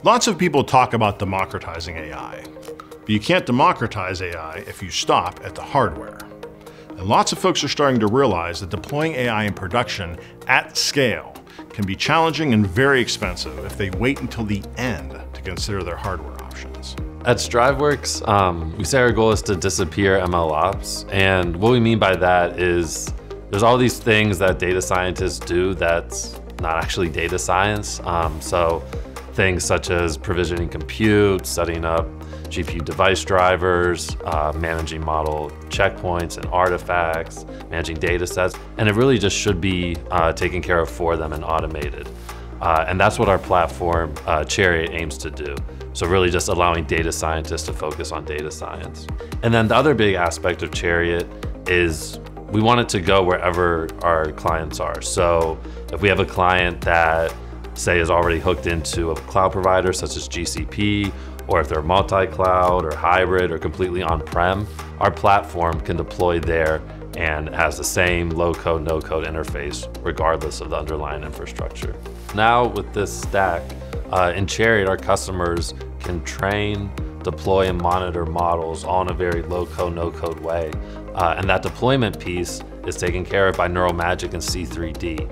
Lots of people talk about democratizing AI, but you can't democratize AI if you stop at the hardware. And lots of folks are starting to realize that deploying AI in production at scale can be challenging and very expensive if they wait until the end to consider their hardware options. At StriveWorks, we say our goal is to disappear MLOps. And what we mean by that is there's all these things that data scientists do that's not actually data science. So things such as provisioning compute, setting up GPU device drivers, managing model checkpoints and artifacts, managing data sets. And it really just should be taken care of for them and automated. And that's what our platform, Chariot, aims to do. So really just allowing data scientists to focus on data science. And then the other big aspect of Chariot is we want it to go wherever our clients are. So if we have a client that, say, is already hooked into a cloud provider such as GCP, or if they're multi-cloud or hybrid or completely on-prem, our platform can deploy there and has the same low-code, no-code interface regardless of the underlying infrastructure. Now with this stack, in Chariot, our customers can train, deploy, and monitor models all in a very low-code, no-code way. And that deployment piece is taken care of by Neural Magic and C3D.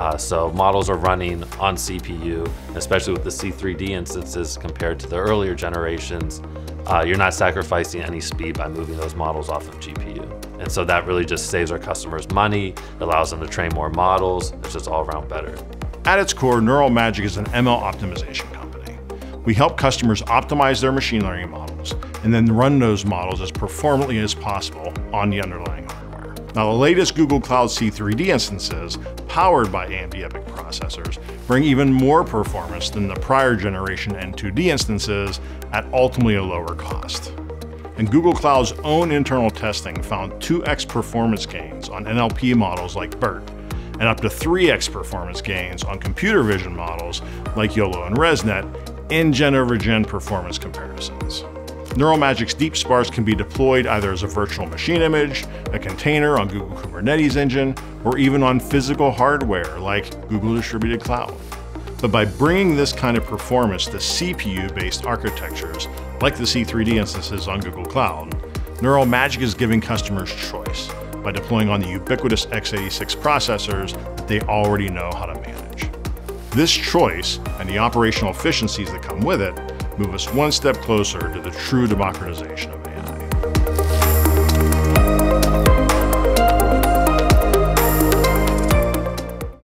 So models are running on CPU, especially with the C3D instances compared to the earlier generations. You're not sacrificing any speed by moving those models off of GPU. And so that really just saves our customers money, allows them to train more models. It's just all around better. At its core, Neural Magic is an ML optimization company. We help customers optimize their machine learning models and then run those models as performantly as possible on the underlying hardware. Now, the latest Google Cloud C3D instances, powered by AMD EPYC processors, bring even more performance than the prior generation N2D instances at ultimately a lower cost. And Google Cloud's own internal testing found 2x performance gains on NLP models like BERT, and up to 3x performance gains on computer vision models like YOLO and ResNet in gen-over-gen performance comparisons. Neural Magic's deep sparse can be deployed either as a virtual machine image, a container on Google Kubernetes Engine, or even on physical hardware like Google Distributed Cloud. But by bringing this kind of performance to CPU-based architectures like the C3D instances on Google Cloud, Neural Magic is giving customers choice by deploying on the ubiquitous x86 processors that they already know how to manage. This choice and the operational efficiencies that come with it move us one step closer to the true democratization of